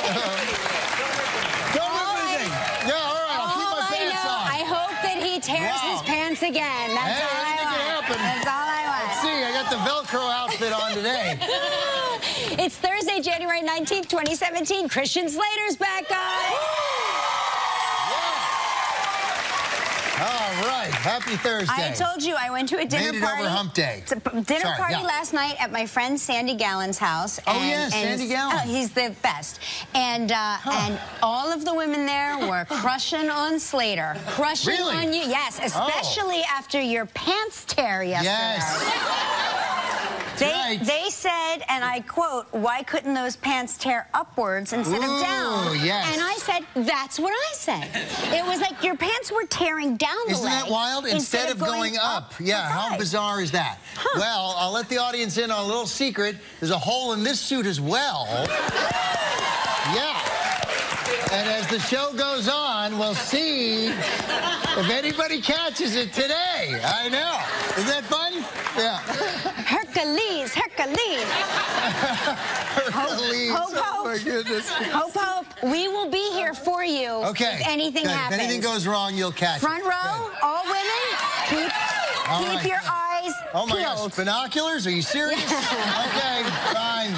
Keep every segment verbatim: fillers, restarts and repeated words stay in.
Don't move anything. Yeah, all right, I'll keep my pants on. I hope that he tears Wow. his pants again. That's Hey, all I anything want. can happen. That's all I want. Let's see, I got the Velcro outfit on today. It's Thursday, January nineteenth, twenty seventeen. Christian Slater's back, guys. All right, happy Thursday. I told you I went to a dinner Made it party. over hump day. It's a p- dinner Sorry, party yeah. last night at my friend Sandy Gallen's house. Oh, and, yes, and Sandy Gallen. Oh, he's the best. And uh, Huh. and all of the women there were crushing on Slater. Crushing Really? on you. Yes, especially Oh. after your pants tear yesterday. Yes. They, right. they said, and I quote, why couldn't those pants tear upwards instead Ooh, of down? yes. And I said, that's what I said. It was like your pants were tearing down the Isn't leg that wild? Instead, of going, up. the Yeah, how thigh. bizarre is that? Huh. Well, I'll let the audience in on a little secret. There's a hole in this suit as well. Yeah. And as the show goes on, we'll see if anybody catches it today. I know. Isn't that fun? Yeah. Hercules, Hercules. Hercules. Hope, hope. Oh, my goodness. Hope, hope. We will be here for you Okay. if anything Good. happens. If anything goes wron, you'll catch Front it. row, Good. all women, keep, All keep right. your eyes Oh, my peeled. gosh. Binoculars? Are you serious? Okay, fine.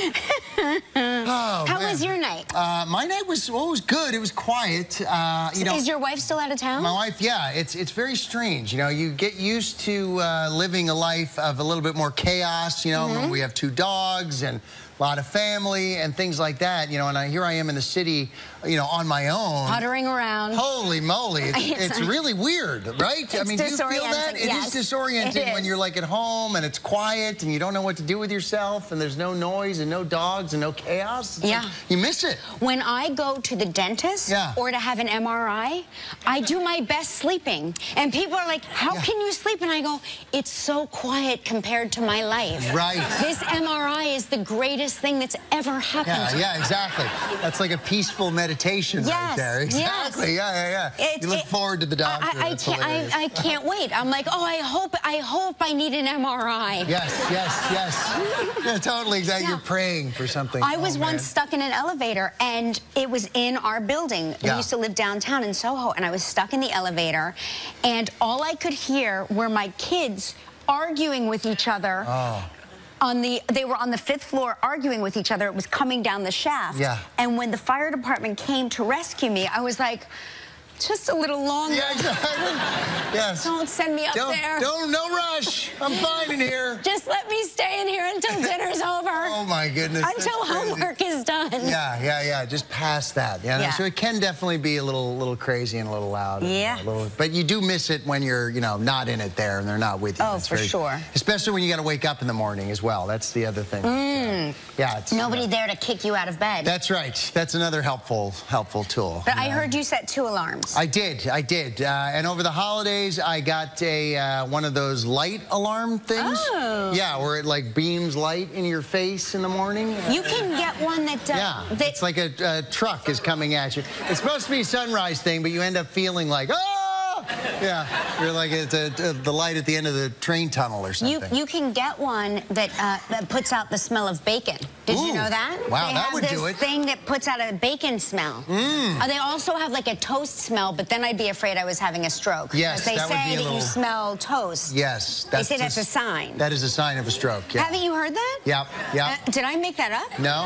Oh, How man. was your night? Uh, my night was, well, it was good. It was quiet. Uh, you know, Is your wife still out of town? my wife, yeah, it's it's very strange. You know, you get used to uh, living a life of a little bit more chaos. You know, Mm-hmm. when we have two dogs and a lot of family and things like that. You know, and I, here I am in the city, you know, on my own. Puttering around. Holy moly, it's, it's really weird, right? I It's mean, do you feel that? disorienting, It yes. is disorienting It when is. you're like at home and it's quiet and you don't know what to do with yourself and there's no noise and no dogs and no chaos. It's Yeah. like, you miss it. When I go to the dentist Yeah. or to have an M R I, I do my best sleeping. And people are like, how Yeah. can you sleep? And I go, it's so quiet compared to my life. Right. This M R I is the greatest thing that's ever happened Yeah, to me. yeah, exactly. That's like a peaceful meditation right Yes, there. yes. Exactly. Yeah, yeah, yeah. It- you look it- forward to the doctor. I, I, That's can't, I, hilarious. I can't wait. I'm like, oh, I hope, I hope I need an M R I. Yes, yes, yes. Yeah, totally. Exactly. Yeah. You're praying for something. I was Oh, once man. stuck in an elevator, and it was in our building. Yeah. We used to live downtown in Soho, and I was stuck in the elevator, and all I could hear were my kids arguing with each other. Oh. On the, they were on the fifth floor arguing with each other. It was coming down the shaft. Yeah. And when the fire department came to rescue me, I was like, just a little longer. Yeah, exactly. Yes. Don't send me up Don't, there. don't, no rush. I'm fine in here. Just let me stay in here until dinner's over. Oh, my goodness. Until that's crazy. homework is done. Yeah, yeah, yeah. Just past that. Yeah. Yeah. So it can definitely be a little, little crazy and a little loud. and Yeah. a little, but you do miss it when you're, you know, not in it there and they're not with you. Oh, That's for very- sure. Especially when you got to wake up in the morning as well. That's the other thing. Mm. Yeah. It's, Nobody there to kick you out of bed. That's right. That's another helpful, helpful tool. But I Yeah. heard you set two alarms. I did, I did. Uh, and over the holidays, I got a uh, one of those light alarm things. Oh. Yeah, where it like beams light in your face in the morning. You can get one that does. Yeah, that, it's like a, a truck is coming at you. It's supposed to be a sunrise thing, but you end up feeling like, oh! Yeah, you're like it's a, a, the light at the end of the train tunnel or you, something. you can get one that uh, that puts out the smell of bacon. Did you Ooh. know that? Wow, they that have would this do it. thing that puts out a bacon smell. Mm. Uh, they also have like a toast smell, but then I'd be afraid I was having a stroke. Yes, 'Cause they that would say be a that little- you smell toast. Yes. They say that's a s- sign. That is a sign of a stroke, yeah. Haven't you heard that? Yep, yep. Uh, did I make that up? No?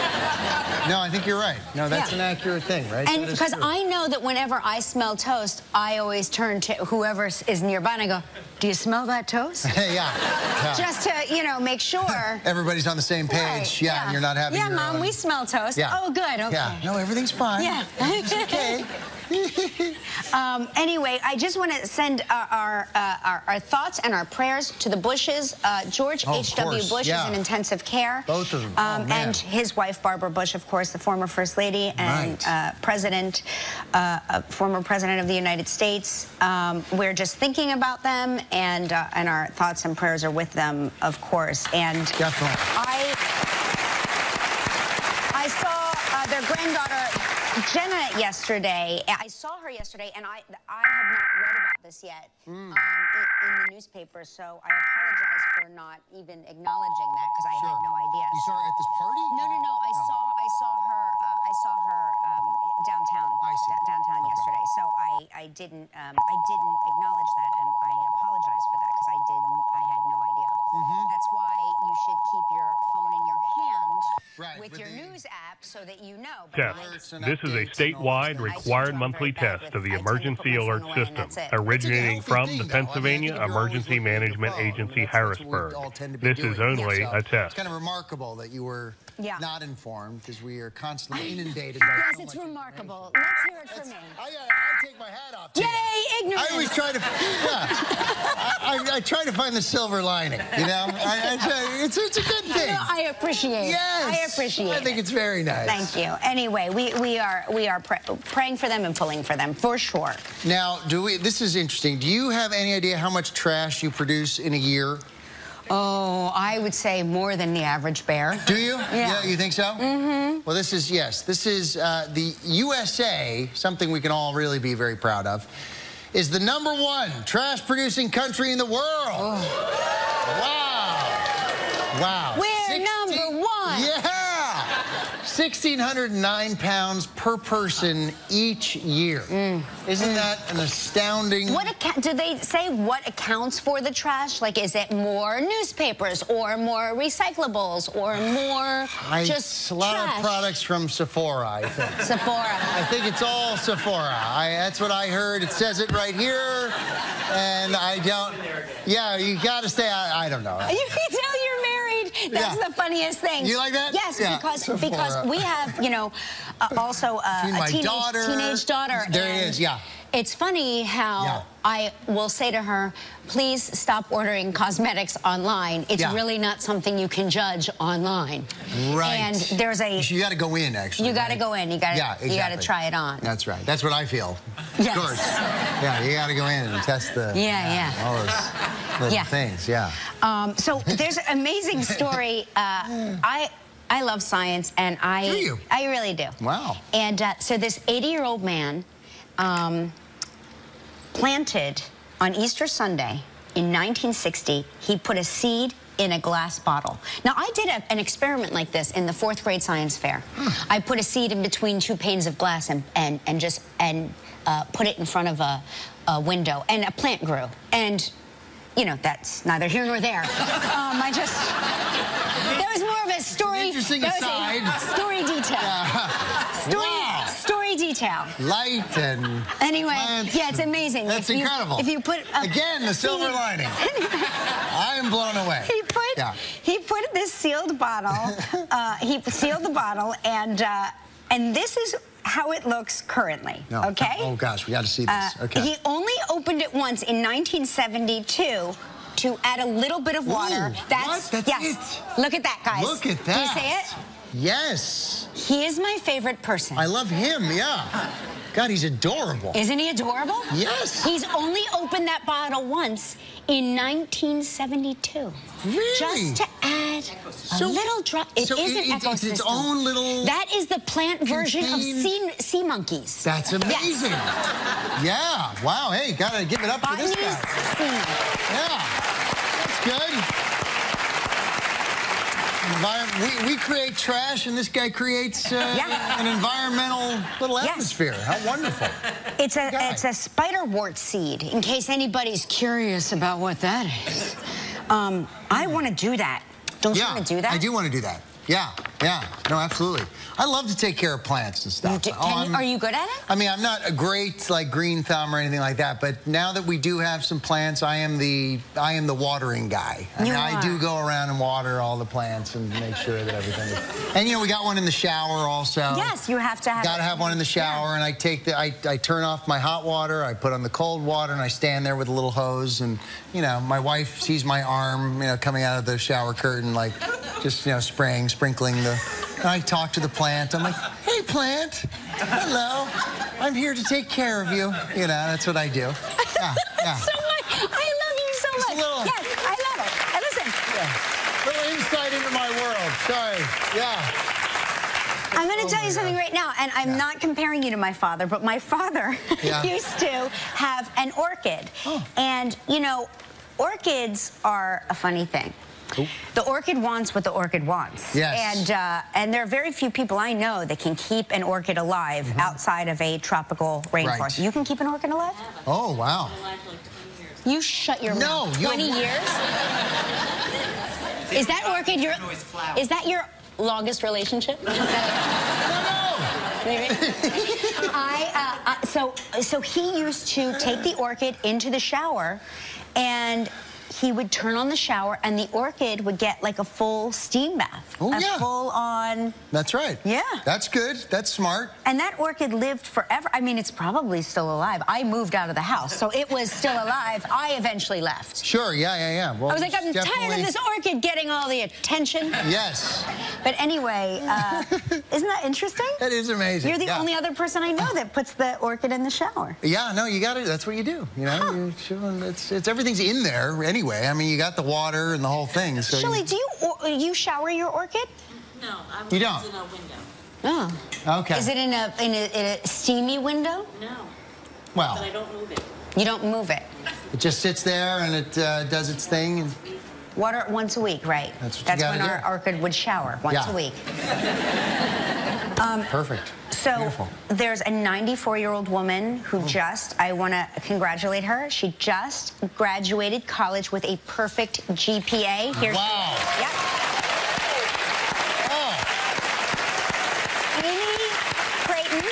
No, I think you're right. No, that's Yeah. an accurate thing, right? And That is because true. I know that whenever I smell toast, I always turn to whoever is nearby and I go, do you smell that toast? yeah. yeah. Just to, you know, make sure. Everybody's on the same page. Right, Yeah, and you're not having Yeah, your Mom, own- we smell toast. Yeah. Oh, good, okay. Yeah, no, everything's fine. Yeah. Everything's okay. um, anyway, I just want to send uh, our, uh, our our thoughts and our prayers to the Bushes. Uh, George Oh, of H W course, Bush yeah. is in intensive care. Both of them. Um, Oh, man. and his wife, Barbara Bush, of course, the former First Lady and Right. uh, President, uh, uh, former President of the United States. Um, we're just thinking about them, and uh, and our thoughts and prayers are with them, of course. And Definitely. I I saw uh, their granddaughter Jenna yesterday. I saw her yesterday, and I I had not read about this yet Mm. um, in, in the newspaper, so I apologize for not even acknowledging that because I Sure. had no idea. You saw her at this party? No, no, no. I No. saw I saw her uh, I didn't, um, I didn't acknowledge that, and I apologize for that because I didn't, I had no idea. Mm-hmm. That's why you should keep your phone in your hand right, with, with your the... news app so that you know. Test. This is a statewide required monthly test of the Emergency Alert System, originating from the Pennsylvania Emergency Management Agency, Harrisburg. This is only yeah, so a test. It's kind of remarkable that you were yeah. not informed, because we are constantly inundated by Yes, so it's much remarkable. Let's hear it from me. I, I take my hat off to Yay, you. ignorance! I always try to, yeah, I, I, I try to find the silver lining, you know? I, I try, it's, it's a good thing. No, I appreciate yes, it. I appreciate it. I think it's very nice. Thank you. Anyway, we, we are, we are pr praying for them and pulling for them, for sure. Now, do we, this is interesting. Do you have any idea how much trash you produce in a year? Oh, I would say more than the average bear. Do you? Yeah. Yeah, you think so? Mm-hmm. Well, this is, yes, this is uh, the U S A, something we can all really be very proud of, is the number one trash-producing country in the world. Oh. Wow. Wow. We're sixty number one. Yeah. one thousand six hundred nine pounds per person each year. Mm. Isn't mm. that an astounding... What do they say what accounts for the trash? Like, is it more newspapers or more recyclables or more I, just A lot trash? of products from Sephora, I think. Sephora. I think it's all Sephora. I, that's what I heard. It says it right here. And I don't... Yeah, you got to stay... I, I don't know. You can tell you're married. That's yeah. the funniest thing. You like that? Yes, yeah. because because we have, you know, uh, also uh, a teenage daughter, teenage daughter. There he is, yeah. It's funny how yeah. I will say to her, please stop ordering cosmetics online. It's yeah. really not something you can judge online. Right. And there's a... You got to go in, actually. You got to right? go in. You got to yeah, exactly. you got to try it on. That's right. That's what I feel. Yes. Of course. Yeah, you got to go in and test the... Yeah, yeah. yeah all those little yeah. things, yeah. Um, so there's an amazing story. Uh, I... I love science, and I... Do you? I really do. Wow. And uh, so this eighty-year-old man um, planted on Easter Sunday in nineteen sixty, he put a seed in a glass bottle. Now, I did a, an experiment like this in the fourth grade science fair. Hmm. I put a seed in between two panes of glass and, and, and just and uh, put it in front of a, a window, and a plant grew. And, you know, that's neither here nor there. um, I just... There was more of a story. Interesting aside. A story detail. Yeah. Story, wow. story detail. Light and anyway, plants. Yeah, it's amazing. That's if incredible. You, if you put uh, again the silver lining. I am blown away. He put yeah. he put this sealed bottle. uh, he sealed the bottle, and uh, and this is how it looks currently. No. Okay. Oh gosh, we got to see this. Uh, okay. He only opened it once in nineteen seventy-two. To add a little bit of water. Ooh, That's, what? That's yes. it. Look at that, guys. Look at that. Do you see it? Yes. He is my favorite person. I love him, yeah. God, he's adorable. Isn't he adorable? Yes. He's only opened that bottle once in nineteen seventy-two. Really? Just to add so, a little drop. It so is it, an it, ecosystem. It's its own little... That is the plant version contained... of sea, sea monkeys. That's amazing. Yes. Yeah. Wow, hey, gotta give it up for this guy. Sea. Yeah. Good. We, we create trash, and this guy creates uh, yeah. an environmental little yes. atmosphere. How wonderful. It's a, it's a spiderwort seed, in case anybody's curious about what that is. Um, I want to do that. Don't yeah, you want to do that? I do want to do that. Yeah, yeah. No, absolutely. I love to take care of plants and stuff. Do, oh, you, are you good at it? I mean, I'm not a great like green thumb or anything like that, but now that we do have some plants, I am the I am the watering guy. I you mean, are. I do go around and water all the plants and make sure that everything is. And you know, we got one in the shower also. Yes, you have to have. Got to have one in the shower, yeah. and I take the I, I turn off my hot water, I put on the cold water, and I stand there with a little hose, and you know, my wife sees my arm, you know, coming out of the shower curtain, like just you know, spraying, sprinkling the. And I talk to the plant. I'm like, hey, plant. Hello. I'm here to take care of you. You know, that's what I do. Yeah, yeah. So much. I love you so Just much. A little, yes, I love it. And listen. Yeah. Little insight into my world. Sorry. Yeah. I'm going to oh tell you something God. right now, and I'm yeah. not comparing you to my father, but my father yeah. used to have an orchid. Oh. And, you know, orchids are a funny thing. Ooh. The orchid wants what the orchid wants. Yes. And, uh, and there are very few people I know that can keep an orchid alive mm-hmm. outside of a tropical rainforest. Right. You can keep an orchid alive? Oh, wow. You shut your no, mouth. twenty years? Is that orchid your... Is that your longest relationship? No, no. Maybe. I, uh, uh, so, so he used to take the orchid into the shower, and he would turn on the shower, and the orchid would get like a full steam bath. Oh, a yeah. full on... That's right. Yeah. That's good. That's smart. And that orchid lived forever. I mean, it's probably still alive. I moved out of the house, so it was still alive. I eventually left. Sure, yeah, yeah, yeah. Well, I was like, I'm definitely... tired of this orchid getting all the attention. Yes. But anyway, uh, isn't that interesting? That is amazing. You're the yeah. only other person I know that puts the orchid in the shower. Yeah, no, you got to. That's what you do. You know, huh. you, it's, it's everything's in there anyway. I mean, you got the water and the whole thing. So Shirley, you... do you or, you shower your orchid? No, I'm you don't. in a window. Oh. Okay. Is it in a in a, in a steamy window? No. Well. But I don't move it. You don't move it. It just sits there and it uh, does its thing. And... Water it once a week, right? That's what That's you when gotta our do. orchid would shower once yeah. a week. um, Perfect. So Beautiful. There's a ninety-four-year-old woman who oh. just, I want to congratulate her. She just graduated college with a perfect G P A. Here's wow. Yep. Oh. Amy Creighton.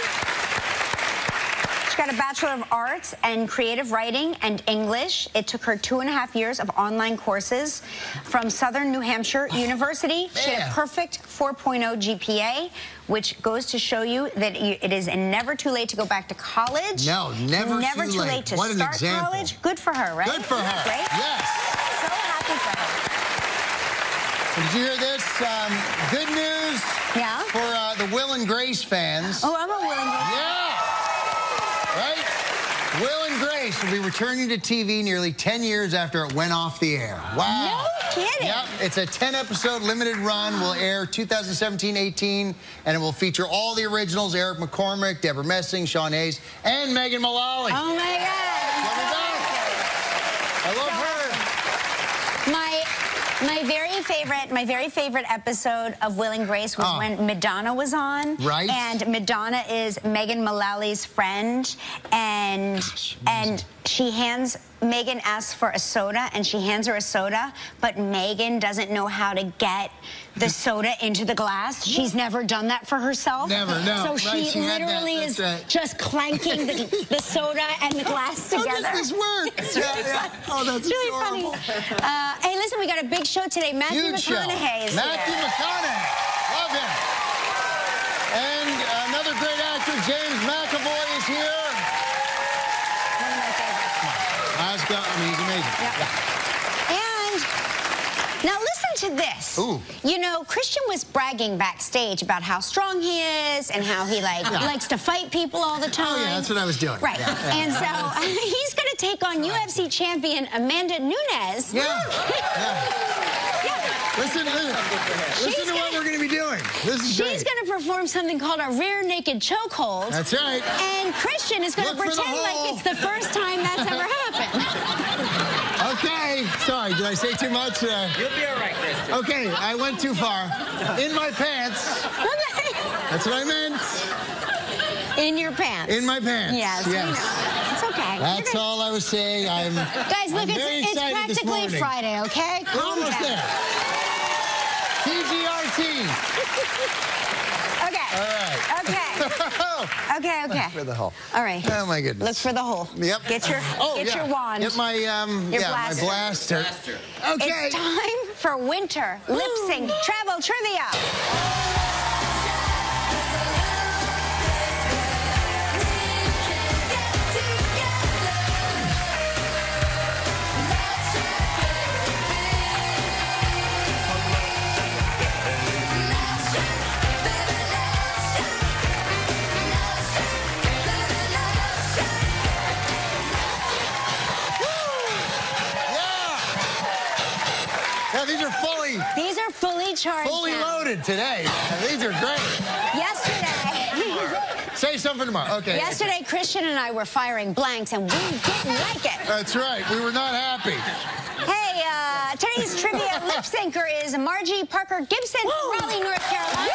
She got a Bachelor of Arts and Creative Writing and English. It took her two and a half years of online courses from Southern New Hampshire University. Man. She had a perfect four point oh G P A, which goes to show you that it is never too late to go back to college. No, never, never too, too late. late to what start an example. college. Good for her, right? Good for her. Right? Yes. So happy for her. Did you hear this? Um, good news Yeah? for uh, the Will and Grace fans. Oh, I'm a Will and Grace. Yeah. Right? Will and Grace will be returning to T V nearly ten years after it went off the air. Wow. No kidding. Yep. It's a ten-episode limited run. Will air two thousand seventeen eighteen, and it will feature all the originals: Eric McCormick, Deborah Messing, Sean Hayes, and Megan Mullally. Oh, my God. Love her back. I love her. My my very favorite my very favorite episode of Will and Grace was oh. when Madonna was on. Right. And Madonna is Megan Mullally's friend, and Gosh, and she hands Megan asks for a soda, and she hands her a soda, but Megan doesn't know how to get the soda into the glass. She's never done that for herself. Never, no. So right, she, she literally that, is right. just clanking the, the soda and the glass together. How does this work? It's really yeah, funny. yeah. Oh, that's it's really adorable. funny. Uh, hey, listen, we got a big show today. Matthew Huge McConaughey show. is Matthew here. McConaughey. Love him. And another great actor, James McAvoy, is here. One of my favorites. Let's go. I mean, he's amazing. Yep. Yeah. And now listen to this. Ooh. You know, Christian was bragging backstage about how strong he is and how he like Yeah. likes to fight people all the time. Oh, yeah, that's what I was doing. Right. Yeah, yeah. And so he's going to take on U F C champion Amanda Nunes. Yeah. yeah. Listen, listen, listen to what we're going to be doing. This is She's great. going to perform something called a rear naked chokehold. That's right. And Christian is going to Look for the pretend like hole. it's the first time that's ever happened. Okay. Sorry, did I say too much? Uh, You'll be all right, Kristen. okay, I went too far. In my pants. That's what I meant. In your pants. In my pants. Yes. Yes. We know. It's okay. That's You're all I was saying. I'm. Guys, look, I'm very it's, it's excited this practically morning. Friday, okay? We're Calm almost down. there. T G R T. Okay. All right. Okay. Okay, okay. For the hole. All right. Oh my goodness. Look for the hole. Yep. Get your oh, get yeah. your wand. Get my um Your yeah, blaster. my blaster. Blaster. Okay. It's time for winter lip sync travel trivia. Yeah, these are fully These are fully charged. fully now. loaded today. These are great. Yesterday. Say something tomorrow. Okay. Yesterday, Christian and I were firing blanks, and we didn't like it. That's right. We were not happy. Hey, uh, Uh, today's trivia lip syncer is Margie Parker Gibson from Raleigh, North Carolina.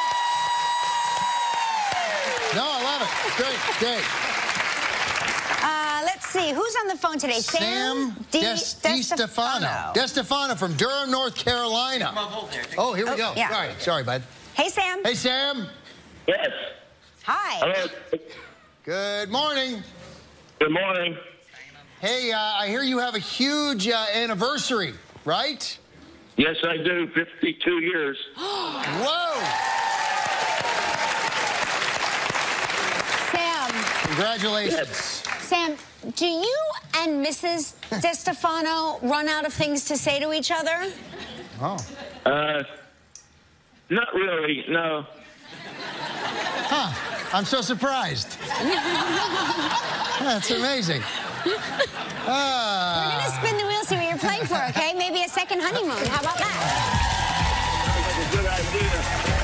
No, I love it. Great, great. Uh, let's see, who's on the phone today? Sam, Sam Di DeStefano. DeStefano from Durham, North Carolina. Oh, here we oh, go. Yeah. Sorry, sorry, bud. Hey, Sam. Hey, Sam. Yes. Hi. Hello. Good morning. Good morning. Hey, uh, I hear you have a huge uh, anniversary, right? Yes, I do. fifty-two years. Whoa. Sam. Congratulations. Yes. Sam, do you and Missus DeStefano run out of things to say to each other? Oh. Uh, not really, no. Huh. I'm so surprised. That's amazing. Uh, We're going to spin the wheel, see what you're playing for, okay? Maybe a second honeymoon. How about that? That's a good idea.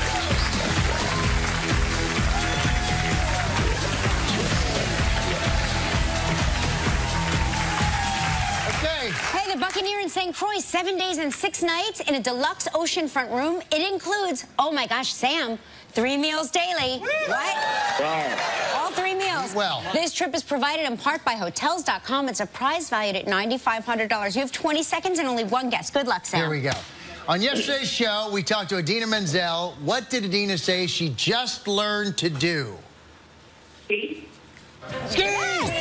Hey, the Buccaneer in Saint Croix, seven days and six nights in a deluxe oceanfront room. It includes, oh my gosh, Sam, three meals daily. What? Wow. All three meals. Well. This trip is provided in part by Hotels dot com. It's a prize valued at nine thousand five hundred dollars. You have twenty seconds and only one guess. Good luck, Sam. Here we go. On yesterday's show, we talked to Idina Menzel. What did Idina say she just learned to do? Ski. Ski!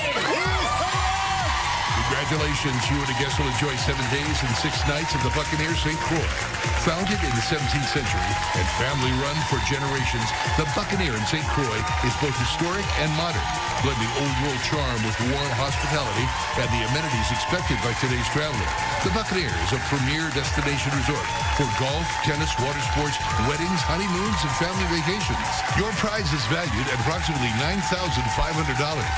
Congratulations, you and a guest will enjoy seven days and six nights at the Buccaneer Saint Croix. Founded in the seventeenth century and family-run for generations, the Buccaneer in Saint Croix is both historic and modern, blending old-world charm with warm hospitality and the amenities expected by today's traveler. The Buccaneer is a premier destination resort for golf, tennis, water sports, weddings, honeymoons, and family vacations. Your prize is valued at approximately nine thousand five hundred dollars.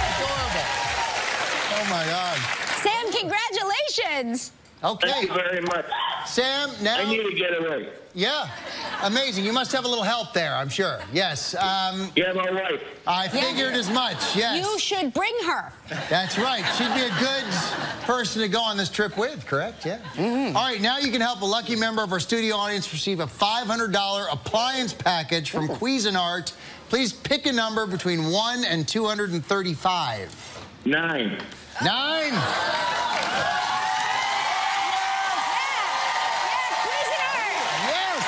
Oh, my God. Sam, congratulations. Okay. Thank you very much. Sam, now... I need to get away. Yeah. Amazing. You must have a little help there, I'm sure. Yes. Um, Yeah, my wife. I figured Yeah. as much, yes. You should bring her. That's right. She'd be a good person to go on this trip with, correct? Yeah. Mm-hmm. All right, now you can help a lucky member of our studio audience receive a five hundred dollar appliance package from Cuisinart. Please pick a number between one and two hundred thirty-five. Nine. Nine. Yes.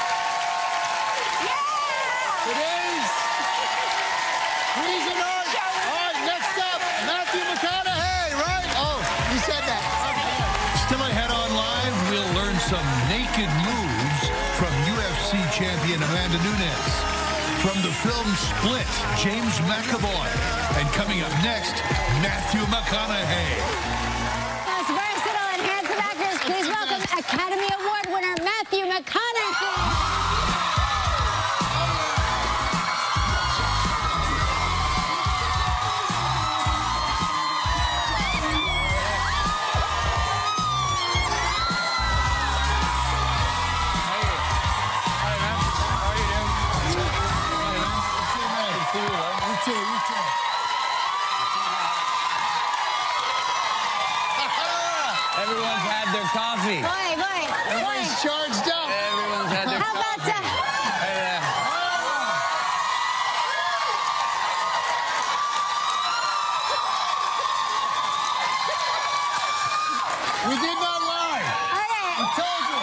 It is. Cuisinart. All right, next up, Matthew McConaughey, right? Oh, you said that. Still ahead online, we'll learn some naked moves from U F C champion Amanda Nunes. From the film Split, James McAvoy. And coming up next, Matthew McConaughey. Most versatile and handsome actors, please welcome Academy Award winner Matthew McConaughey. Everyone's had their coffee. Boy, boy, Everybody's boy. charged up. Everyone's had their How about coffee. that? Hey there. We did not lie. Okay. We told you.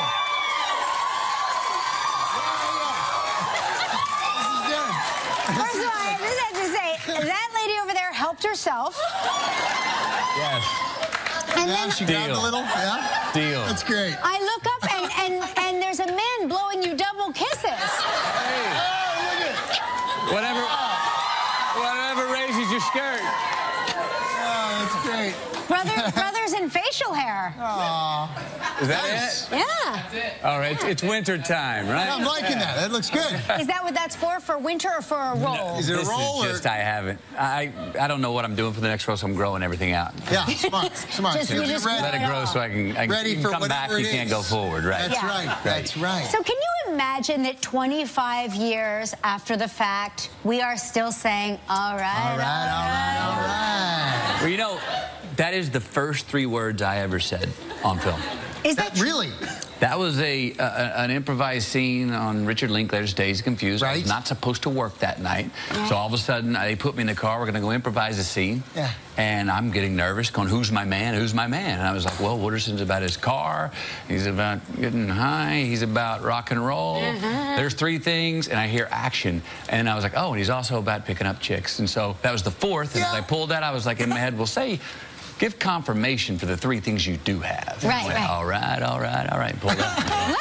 This is good. First of all, I just have to say, that lady over there helped herself. Yes. And Yeah, then she grabbed a Deal. little. Yeah. Deal. That's great. I look up and, and, and there's a man blowing you double kisses. Hey. Oh, look at it. Whatever. Whatever raises your skirt. Oh, that's great. Brother, brothers in facial hair. Aw. Is that Nice. it? Yeah. All right. It's, it's winter time, right? I'm liking that. That looks good. Is that what that's for? For winter or for a roll? Is it a This roll is or? just I haven't. I I don't know what I'm doing for the next row, so I'm growing everything out. Yeah, smart, smart. Just- So you you're just ready. Let it grow so I can, I can Ready you can for come back. whatever You it can't is. go forward, right? That's Yeah. right. That's right. So can you imagine that twenty-five years after the fact, we are still saying, all right, All right, all right, all right. Well, you know, that is the first three words I ever said on film. Is that, that really? That was a, a an improvised scene on Richard Linklater's Dazed and Confused. Right. I was not supposed to work that night. Right. So all of a sudden, they put me in the car. We're going to go improvise a scene. Yeah. And I'm getting nervous, going, who's my man? Who's my man? And I was like, well, Wooderson's about his car. He's about getting high. He's about rock and roll. Mm-hmm. There's three things. And I hear action. And I was like, oh, and he's also about picking up chicks. And so that was the fourth. And yeah. as I pulled that, I was like in my head, well, say, give confirmation for the three things you do have. Right, went, right. All right, all right, all right. Pull that.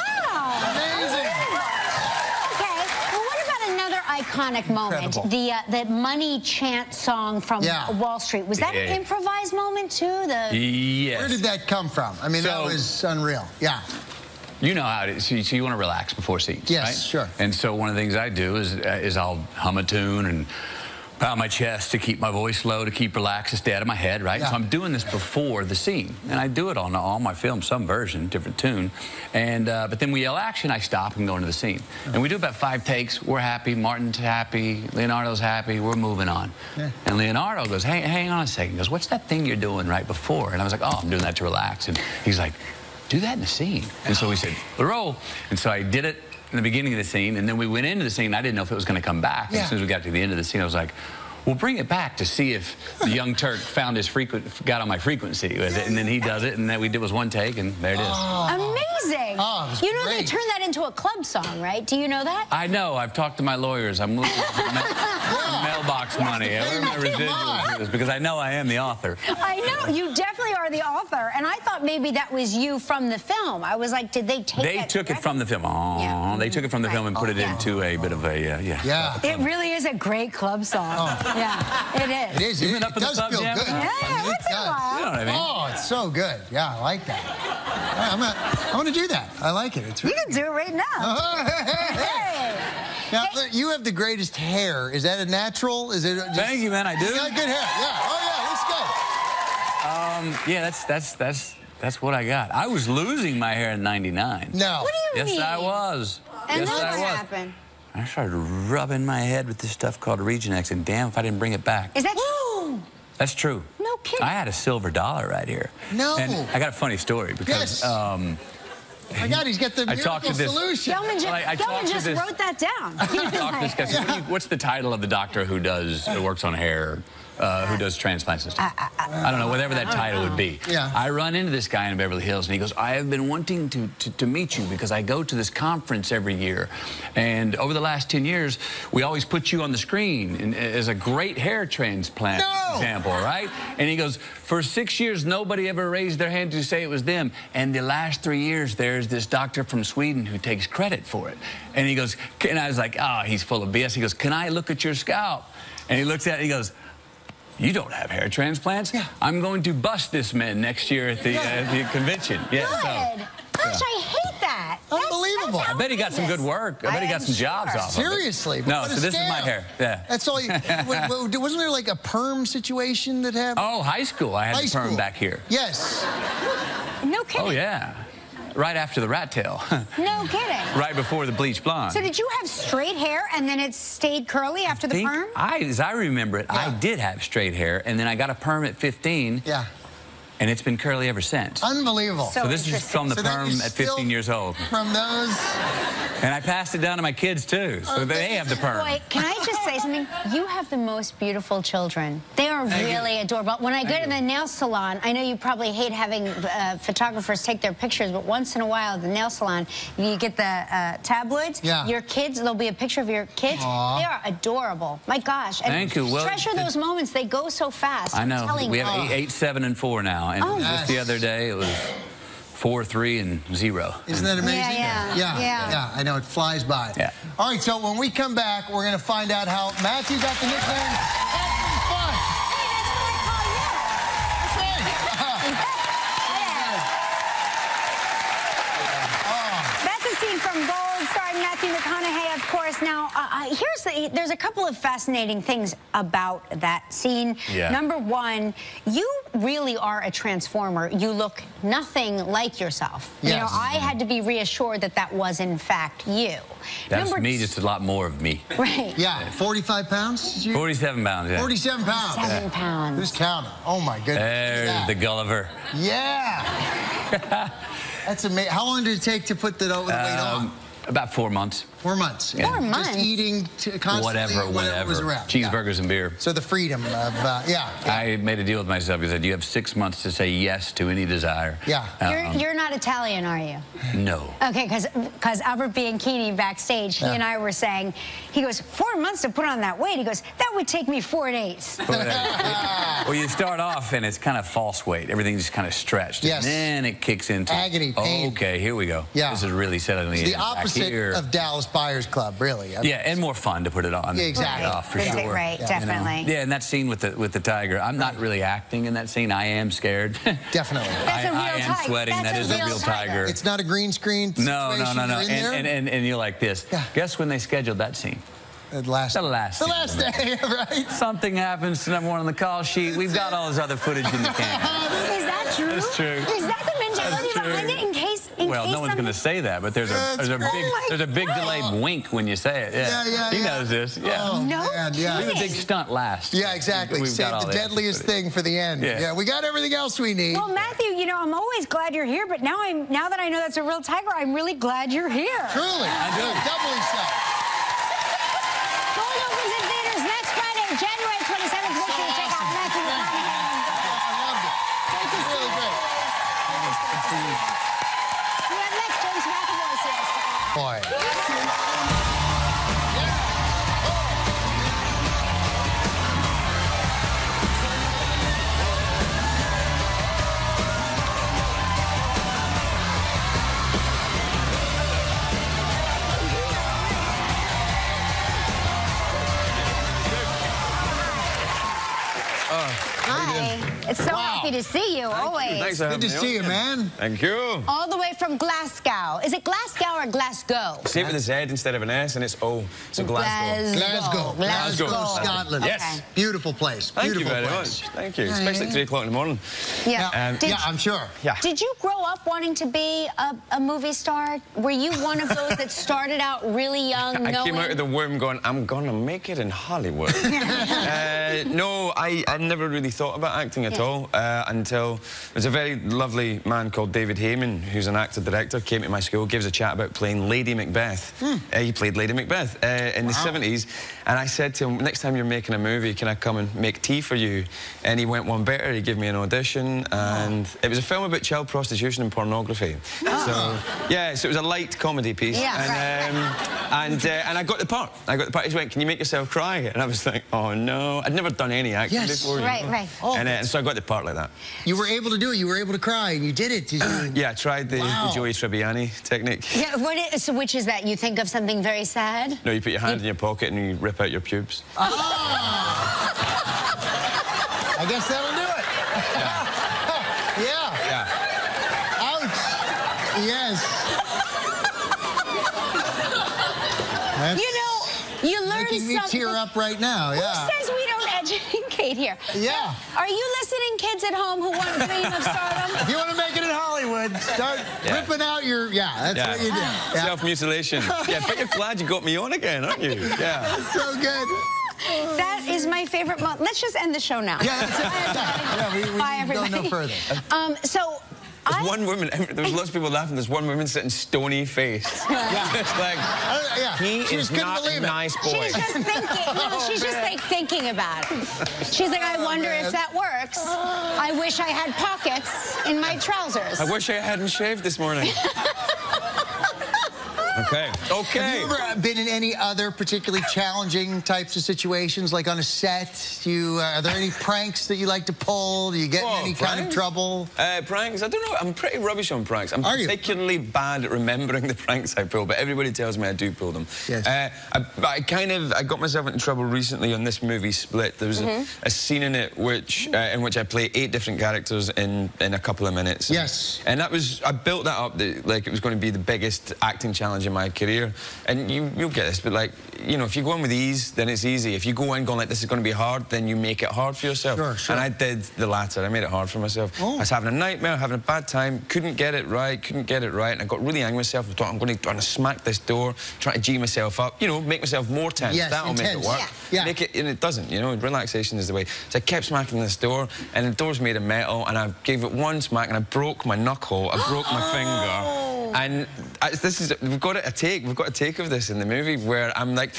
Iconic moment, Incredible. the uh, the money chant song from yeah. Wall Street. Was that yeah. an improvised moment too? The Yes. Where did that come from? I mean, so, that was unreal. Yeah. You know how it is. So you, so you want to relax before scenes, yes, right? Sure. And so one of the things I do is uh, is I'll hum a tune and pound my chest to keep my voice low, to keep relaxed, to stay out of my head, right? Yeah. So I'm doing this before the scene, and I do it on all my films, some version, different tune. And uh, but then we yell action, I stop and go into the scene, and we do about five takes. We're happy, Martin's happy, Leonardo's happy. We're moving on. Yeah. And Leonardo goes, "Hey, hang on a second." He goes, "What's that thing you're doing right before?" And I was like, "Oh, I'm doing that to relax." And he's like, "Do that in the scene." And so we said, "Roll." And so I did it in the beginning of the scene, and then we went into the scene. I didn't know if it was going to come back. Yeah. As soon as we got to the end of the scene, I was like, we'll bring it back to see if the Young Turk found his frequent, got on my frequency with it, and then he does it, and then we did was one take, and there it is. Oh. Amazing! Oh, you know great. they turned that into a club song, right? Do you know that? I know. I've talked to my lawyers. I'm looking for ma mailbox money. Where my residuals is, because I know I am the author. I know you definitely are the author, and I thought maybe that was you from the film. I was like, did they take? They it took it from the film. Oh, yeah. They took it from the right. film and put oh, it yeah. into a bit of a uh, yeah. Yeah. It really is a great club song. Oh. Yeah, it is. It is. You It, been up it in the does club, feel Jam? good. Yeah, I mean, once it in a does. while. You know what I mean? Oh, it's so good. Yeah, I like that. I'm gonna, I want to do that. I like it. It's You really can do it right now. Uh-huh. Hey. Now, Hey. you have the greatest hair. Is that a natural? Is it? Just, Thank you, man. I do. You got good hair. Yeah. Oh yeah. Let's go. Um, yeah, that's that's that's that's what I got. I was losing my hair in ninety-nine. No. What do you Yes, mean? I was. And yes, then I what was. happened? I started rubbing my head with this stuff called Regenex, and damn if I didn't bring it back. Is that true? That's true. No kidding. I had a silver dollar right here. No. And I got a funny story because. Yes. Um, Oh my God, he's got the I talked miracle to this- solution. Gelman just, Well, I- I Gelman talked to just this- wrote that down. I talked to this guy. So what do you- what's the title of the doctor who does who works on hair, uh, who does transplants and stuff? I, I, I don't know, whatever that title would be. Yeah. I run into this guy in Beverly Hills, and he goes, "I have been wanting to, to to meet you because I go to this conference every year, and over the last ten years, we always put you on the screen in, as a great hair transplant No! example, right?" And he goes, "For six years, nobody ever raised their hand to say it was them, and the last three years, there's this doctor from Sweden who takes credit for it." And he goes, and I was like, "Oh, he's full of B S." He goes, "Can I look at your scalp?" And he looks at it, he goes, "You don't have hair transplants? Yeah. I'm going to bust this man next year at the, uh, the convention." Yeah, Good. so, Gosh, I hate that. That's- Unbelievable. that's I bet he got some good work. I bet he got I'm some jobs sure. off of it. Seriously. but No, what a so this is my scam. hair. Yeah. That's all you. wa- wa- wasn't there like a perm situation that happened? Oh, high school. I had High the perm school. back here. Yes. No kidding. Oh, yeah. Right after the rat tail. No kidding. Right before the bleach blonde. So did you have straight hair and then it stayed curly after the think perm? I, as I remember it, I Yeah. did have straight hair, and then I got a perm at fifteen, Yeah. and it's been curly ever since. Unbelievable. So So this is interesting. from the So that perm is at still fifteen years old. From those. And I passed it down to my kids, too, so they have the perm. Boy, can I just say something? You have the most beautiful children. They are really adorable. When I go to the nail salon, I know you probably hate having uh, photographers take their pictures, but once in a while at the nail salon, you get the uh, tabloids. Yeah. Your kids, there'll be a picture of your kids. Aw. They are adorable. My gosh. And Thank you. Well, treasure those moments. They go so fast. I I'm know. telling We you. have eight, eight, seven, and four now. And Oh. just the other day, it was four, three, and zero. Isn't that amazing? Yeah, yeah, yeah. yeah. I know, it flies by. Yeah. All right, so when we come back, we're going to find out how Matthew got the nickname Having Fun. That's a scene from Gold, starring Matthew McConaughey, of course. Now, uh, uh, here's the, there's a couple of fascinating things about that scene. Yeah. Number one, you really are a transformer. You look nothing like yourself. You know, Yes. I had to be reassured that that was, in fact, you. That's Number me, t- just a lot more of me. Right. Yeah, forty-five pounds? Did you? forty-seven pounds, yeah. forty-seven pounds. Seven pounds. Who's counting? Oh, my goodness. There's Yeah. the Gulliver. Yeah. That's amazing. How long did it take to put the, the weight Um, on? About four months. Four months. Yeah. Four months. Just eating t constantly, Whatever, whatever, whatever. was around. Cheeseburgers Yeah. and beer. So the freedom of, uh, yeah, yeah. I made a deal with myself. He said, you have six months to say yes to any desire. Yeah. You're, Um, you're not Italian, are you? no. Okay, because because Albert Bianchini backstage, he Yeah. and I were saying, he goes, four months to put on that weight. He goes, that would take me four days. Well, you start off and it's kind of false weight. Everything's just kind of stretched. Yes. And then it kicks into Agony, pain. Okay, here we go. Yeah. This is really settling It's in. the back opposite here. of Dallas Buyers Club, really. I mean, Yeah, and more fun to put it on. Yeah, exactly. Right. For Right, sure. right, You know? definitely. Yeah, and that scene with the with the tiger. I'm not really acting in that scene. I am scared. Definitely. That's I, a real I am tiger. sweating. That's that a is a real real tiger. tiger. It's not a green screen No, no, situation. no, no. You're in And, there? and, and, and you're like this. Yeah. Guess when they scheduled that scene? The last, The last the scene. last day, right? Something happens to number one on the call sheet. We've got all this other footage in the can. Is that true? That's true. Is that the mentality That's true. behind it in case in Well, case no one's going to something- say that, but there's a That's there's a great. big Oh my there's a big God. delayed wink when you say it. Yeah, Yeah, yeah, he yeah. knows this. Yeah, Oh, No man, yeah. leave a big kidding. stunt last. Yeah, exactly. We've Save got all the the deadliest footage. thing for the end. Yeah. yeah, we got everything else we need. Well, Matthew, you know, I'm always glad you're here, but now I'm now that I know that's a real tiger, I'm really glad you're here. Truly. I do. Doubly so. Gold opens in theaters next Friday, January twenty-seventh. Make sure to check out Matthew McConaughey. I loved it. It was really great. We have next James McAvoy series. Boy. Hi. It's so Wow. happy to see you, always. Thanks for Good having to me see on. you, man. Thank you. All the way from Glasgow. Is it Glasgow or Glasgow? Say it with a Z instead of an S, and it's O. So Glasgow. Glasgow. Glasgow. Glasgow, Scotland. Yes. Okay. Beautiful place. Thank Beautiful you very place. much. Thank you. Yeah, Especially yeah, at three o'clock in the morning. Yeah. Um, Did Yeah, I'm sure. Yeah. Did you grow up wanting to be a, a movie star? Were you one of those that started out really young, I knowing... came out of the womb going, I'm gonna make it in Hollywood. uh, no, I, I never really thought about acting at Yeah. all uh, until there's a very lovely man called David Heyman, who's an actor-director, came to my school, gave us a chat about playing Lady Macbeth. Hmm. Uh, he played Lady Macbeth uh, in the seventies, and I said to him, next time you're making a movie, can I come and make tea for you? And he went one better, he gave me an audition, and it was a film about child prostitution and pornography. So, yeah, so it was a light comedy piece. Yeah, and, right, um, and, uh, and I got the part. I got the part. He went, can you make yourself cry? And I was like, oh, no. I'd never done any acting Yes. before. you Right, know. right. Oh, and, uh, and so I got the part like that. You were able to do it. You were able to cry, and you did it. Did you? Yeah, I tried the, Wow. the Joey Tribbiani technique. Yeah, what is, so which is that? You think of something very sad? No, you put your hand in your pocket and you rip out your pubes. Ah. I guess that'll do it. Yeah. Yeah. Ouch. Yes. That's You know, you learn making me something... tear up right now. Who Yeah. says we don't educate here? Yeah. Are you listening, kids at home who want to dream of stardom? If you want to make it in Hollywood, start Yeah. ripping out your... Yeah, that's Yeah. what you do. Yeah. Self-mutilation. Yeah, but you're glad you got me on again, aren't you? Yeah. So good. That is my favorite moment. Let's just end the show now. Yeah, that's it. Yeah, we, we Bye, need to go everybody. no further. Um, so, There's I... one woman, there was lots of people laughing, there's one woman sitting stony-faced. Yeah. It's like, Uh, yeah. he She is just couldn't not believe a it. nice boy. She's just thinking. No, she's just like thinking about it. She's like, I wonder man. if that works. I wish I had pockets in my trousers. I wish I hadn't shaved this morning. Okay. Okay. Have you ever been in any other particularly challenging types of situations, like on a set? Do you, uh, are there any pranks that you like to pull? Do you get in Oh, any kind of pranks? trouble? Uh, pranks? I don't know. I'm pretty rubbish on pranks. I'm Are you? particularly bad at remembering the pranks I pull, but everybody tells me I do pull them. Yes. Uh, I, I kind of I got myself into trouble recently on this movie Split. There was Mm-hmm. a, a scene in it which uh, in which I play eight different characters in in a couple of minutes. Yes. And that was I built that up that, like it was going to be the biggest acting challenge challenge in my career. And you, you'll get this, but like, you know, if you go in with ease, then it's easy. If you go in going like, this is going to be hard, then you make it hard for yourself. Sure, sure. And I did the latter. I made it hard for myself. Oh. I was having a nightmare, having a bad time, couldn't get it right, couldn't get it right, and I got really angry with myself. I thought, I'm going to, I'm going to smack this door, trying to G myself up, you know, make myself more tense. Yes, That'll intense. make it work. Yeah. Yeah. Make it, and it doesn't, you know, relaxation is the way. So I kept smacking this door, and the door's made of metal, and I gave it one smack, and I broke my knuckle, I broke my finger. And I, this is, we've got a take, we've got a take of this in the movie where I'm like,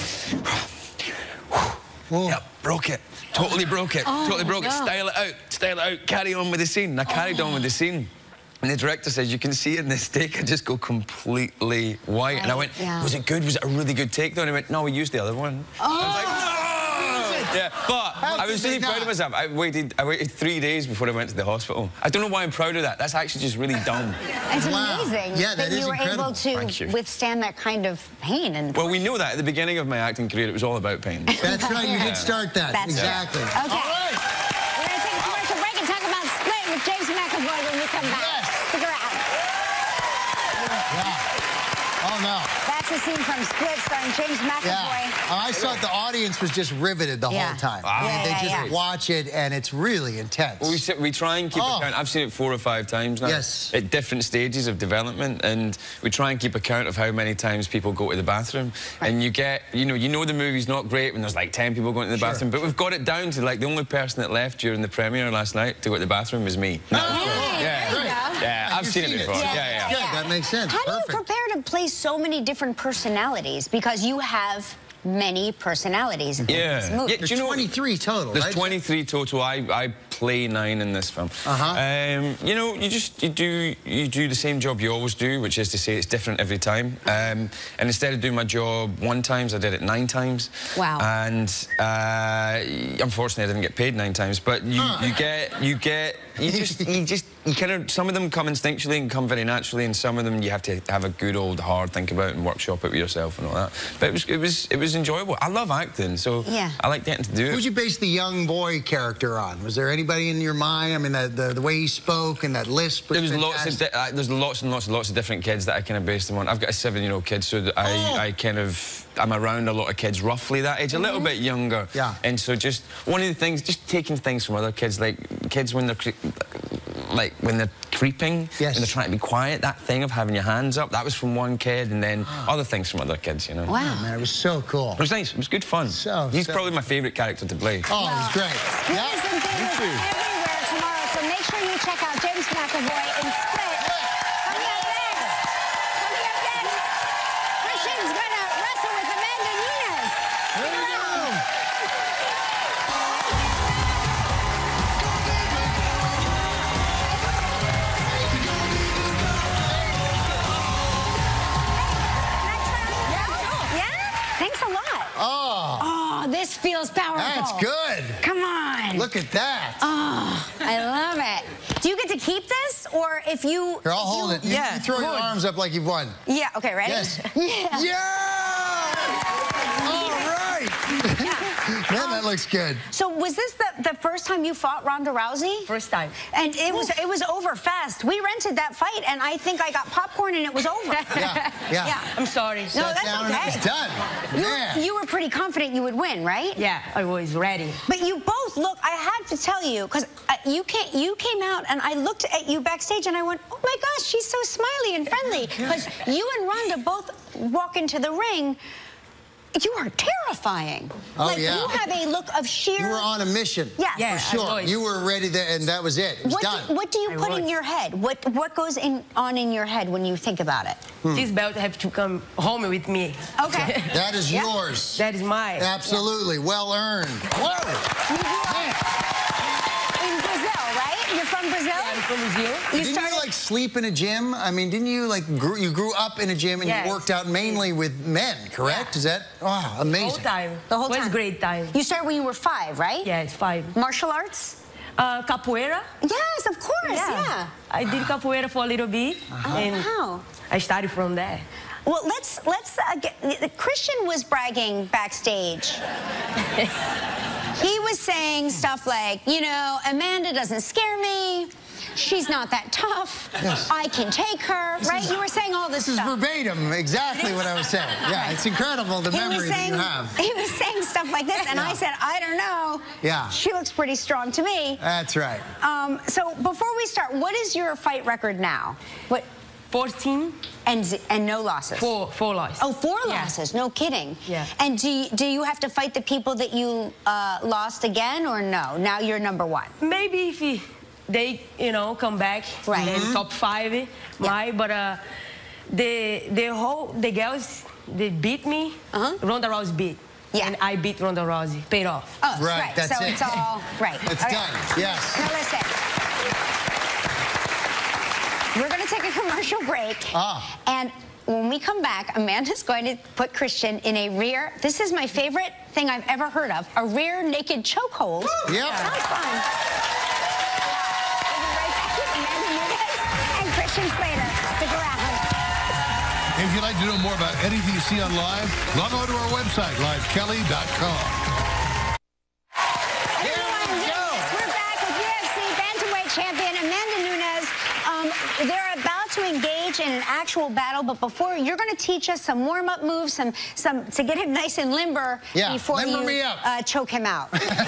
yep, broke it. Totally broke it. Oh, totally broke no. it. Style it out. Style it out. Carry on with the scene. And I carried oh. on with the scene. And the director says, you can see in this take, I just go completely white. Right. And I went, yeah. was it good? Was it a really good take, though? And he went, no, we used the other one. Oh. I was like, no! Yeah, but How I was really proud of myself. I waited, I waited three days before I went to the hospital. I don't know why I'm proud of that. That's actually just really dumb. It's Wow. amazing Yeah, that that is you were incredible. able to Thank you. withstand that kind of pain. And Well, we know that at the beginning of my acting career, it was all about pain. That's right, you did start that. That's exactly. Right. Okay. All right. We're going to take a commercial break and talk about Split with James McAvoy when we come back. Yes. Stick around. Yeah. Oh, no. That's a scene from Split starring James McAvoy. Yeah. I thought the audience was just riveted the Yeah. whole time. Wow. I mean, Yeah, they yeah, just yeah. watch it, and it's really intense. Well, we, sit, we try and keep Oh. account. I've seen it four or five times now. Yes. At different stages of development, and we try and keep account of how many times people go to the bathroom. Right. And you get, you know, you know the movie's not great when there's like ten people going to the Sure. bathroom, but we've got it down to like the only person that left during the premiere last night to go to the bathroom was me. Oh, Oh, yeah. There you great. go. Yeah, I've You've seen, seen it it. before. Yeah. Yeah, yeah. Good, that makes sense. How Perfect. do you prepare to play so many different personalities? Because you have many personalities in Yeah. this movie. Yeah, There's do you know- twenty-three total, There's right? twenty-three total. I, I play nine in this film. Uh-huh. Um, you know, you just you do you do the same job you always do, which is to say it's different every time. Um, and instead of doing my job one times, I did it nine times. Wow. And uh, unfortunately, I didn't get paid nine times. But you Huh. you get you get you just you just you kind of some of them come instinctually and come very naturally, and some of them you have to have a good old hard think about and workshop it with yourself and all that. But it was it was it was enjoyable. I love acting, so Yeah. I like getting to do it. Who'd you base the young boy character on? Was there anybody in your mind? I mean, the, the, the way he spoke and that lisp was There was lots of fantastic. di- uh, there's lots and lots and lots of different kids that I kind of based them on. I've got a seven-year-old kid, so that I Oh. I kind of I'm around a lot of kids roughly that age, a little bit younger. Yeah. And so just one of the things, just taking things from other kids, like kids when they're cre like when they're creeping, Yes. when they're trying to be quiet, that thing of having your hands up, that was from one kid, and then other things from other kids, you know. Wow. Oh, man, it was so cool. It was nice. It was good fun. So, He's so- probably my favourite character to play. Oh, it was great. Split Yeah. is in theaters too. everywhere tomorrow, so make sure you check out James McAvoy in Split. Coming up next, coming up next, Christian's gonna wrestle with Amanda Nunes. Here we go. Yeah? Thanks a lot. Oh, Oh, this feels powerful. that's good. Come on. Look at that. Oh, I love it. Do you get to keep this, or if you? Here, I'll if hold you- it. You, Yeah. you throw your Good. arms up like you've won. Yeah. Okay. Ready? Yes. Yeah. Yeah! All right. Man, that looks good. So was this the, the first time you fought Ronda Rousey? First time. And it was it was over fast. We rented that fight, and I think I got popcorn, and it was over. Yeah, yeah. Yeah. I'm sorry. No, Sat that's down okay. and it was done. You, Man. you were pretty confident you would win, right? Yeah, I was ready. But you both look. I had to tell you because you can't. You came out, and I looked at you backstage, and I went, "Oh my gosh, she's so smiley and friendly." Because you and Ronda both walk into the ring. You are terrifying. Oh, like, yeah. You have a look of sheer. You were on a mission. Yes. Yeah, For sure. I was. You were ready there, and that was it. It was What done. do, what do you I put in was. your head? What what goes in on in your head when you think about it? This belt have to come home with me. Okay. That is Yeah. yours. That is mine. Absolutely. Well earned. Whoa. You grew up in Brazil, right? You're from Brazil? I'm from Brazil. You Didn't started. you like sleep in a gym? I mean, didn't you like grew, you grew up in a gym and Yes. you worked out mainly with men, correct? Yeah. Is that oh The whole amazing? time. The whole was time. great time. You started when you were five, right? Yeah, it's five. Martial arts? Uh, capoeira. Yes, of course. Yeah. I did capoeira for a little bit, and Wow. I started from there. Well, let's let's uh, get, Christian was bragging backstage. He was saying stuff like, you know, Amanda doesn't scare me. she's not that tough. Yes. I can take her, This right? is- You were saying all this This is stuff. verbatim, exactly what I was saying. Yeah, it's incredible the He memory was saying, that you have. he was saying stuff like this, and Yeah. I said, I don't know. Yeah. She looks pretty strong to me. That's right. Um, so before we start, what is your fight record now? What? fourteen. And z- and no losses. Four, four losses. Oh, four Yeah. losses. No kidding. Yeah. And do you, do you have to fight the people that you uh, lost again, or no? Now you're number one. Maybe if he, they, you know, come back, Right. then Mhm. top five, eh, my, but uh, the the whole the girls they beat me. Uh-huh. Ronda Rousey beat. Yeah. And I beat Ronda Rousey. Paid off. Oh, Right, that's so it. it's all right. It's Okay. done. Yes. Now listen. We're going to take a commercial break. Ah. And when we come back, Amanda's going to put Christian in a rear, this is my favorite thing I've ever heard of, a rear naked chokehold. Yep. Sounds fun. We'll be right back with Amanda Nunes and Christian Slater. Stick around. If you'd like to know more about anything you see on Live, log on to our website, live kelly dot com. Here we go. We're back with U F C bantamweight champion Amanda Nunes. Um, they're about to engage in an actual battle, but before, you're going to teach us some warm-up moves, some, some to get him nice and limber Yeah, before limber you me up. Uh, choke him out.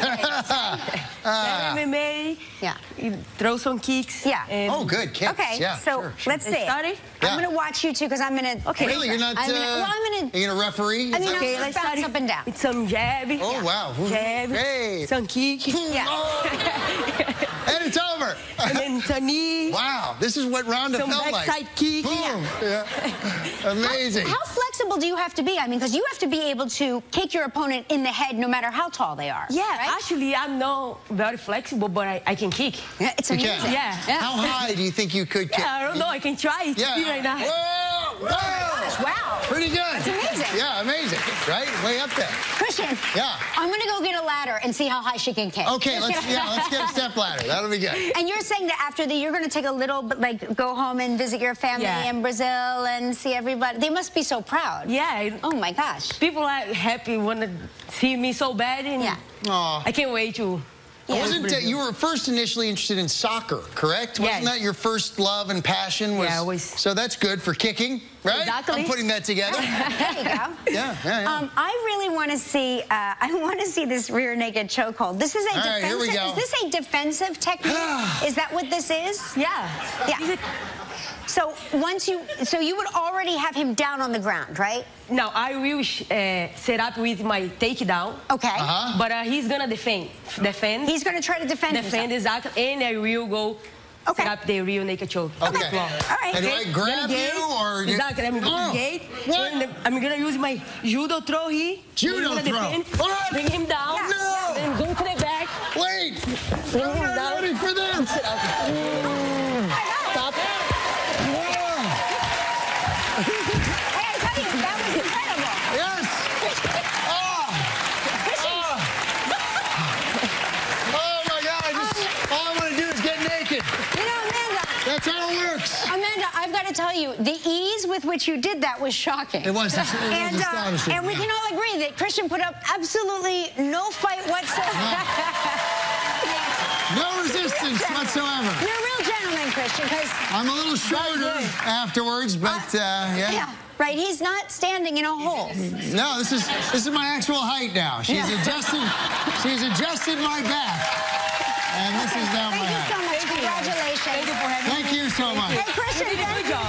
Ah. M M A. Yeah. You throw some kicks. Yeah. and- Oh, good. Kicks. Okay, Yeah, so sure, sure. let's see. Started? Yeah. I'm going to watch you two because I'm going to. Okay. Really? You're not... I'm gonna, uh, well, I'm going to. You're going to referee? I Is mean, that- okay, let's bounce start up and down. With some jab. Oh, wow. Jab. Hey. Some kick. Yeah. And it's over. And then some knee. Wow. This is what Ronda Some felt like. backside kick. Boom. Yeah. Amazing. How flexible do you have to be? I mean, because you have to be able to kick your opponent in the head no matter how tall they are. Yeah, right? actually, I'm not very flexible, but I, I can kick. Yeah, it's You amazing. can. Yeah. How high do you think you could kick? Yeah, I don't know. I can try it. Yeah. See right now. Whoa! Whoa! Gosh, wow. Pretty good. That's amazing. Yeah, amazing. Right? Way up there. Christian. Yeah. I'm going to go get a ladder and see how high she can kick. Okay, let's get a- yeah, let's get a step ladder. That'll be good. And you're saying that after the, you're going to take a little, but like, go home and visit your family Yeah. in Brazil and see everybody. They must be so proud. Yeah. Oh my gosh. People are happy when they see me so bad, and Yeah. Aw. I can't wait to. Yeah. Wasn't uh, you were first initially interested in soccer, correct? Wasn't Yes. that your first love and passion? Was, Yeah, I was- So that's good for kicking, right? Exactly. I'm putting that together. There you go. Yeah, yeah, yeah. Um, I really want to see. Uh, I want to see this rear naked chokehold. This is a All right, defensive. here we go. Is this a defensive technique? Is that what this is? Yeah. Yeah. So once you, so you would already have him down on the ground, right? Now I will uh, set up with my takedown. Okay. Uh-huh. But uh, he's gonna defend. Defend. He's going to try to defend defend himself. exactly, and I will go Okay. set up the real naked choke. Okay. on the floor. All right. And do I Okay, grab then gate, you or you- exactly? I'm gonna Oh, gate, what? and I'm gonna use my judo throw here. Judo I'm gonna throw. defend, What? bring him down. Yeah. No. Then go to the back. Wait! Bring I'm him not down. ready for this! Stop. Hey, I tell you, that was incredible. Yes! Oh! Oh! Oh my God! I just, all I want to do is get naked. You know, Amanda. That's how it works. Amanda, I've got to tell you, the ease with which you did that was shocking. It was, it was and, uh, astonishing. and we can all agree that Christian put up absolutely no fight whatsoever. No resistance whatsoever. You're a real gentleman, Christian, because... I'm a little shorter afterwards, but uh, yeah. Yeah, right. He's not standing in a hole. No, this is this is my actual height now. She's Yeah. adjusted. She's adjusted my back, and this is now Thank my you so height. much. Congratulations. Thank you for having me. Thank you so much. Hey, Christian, You did a thank good you. job.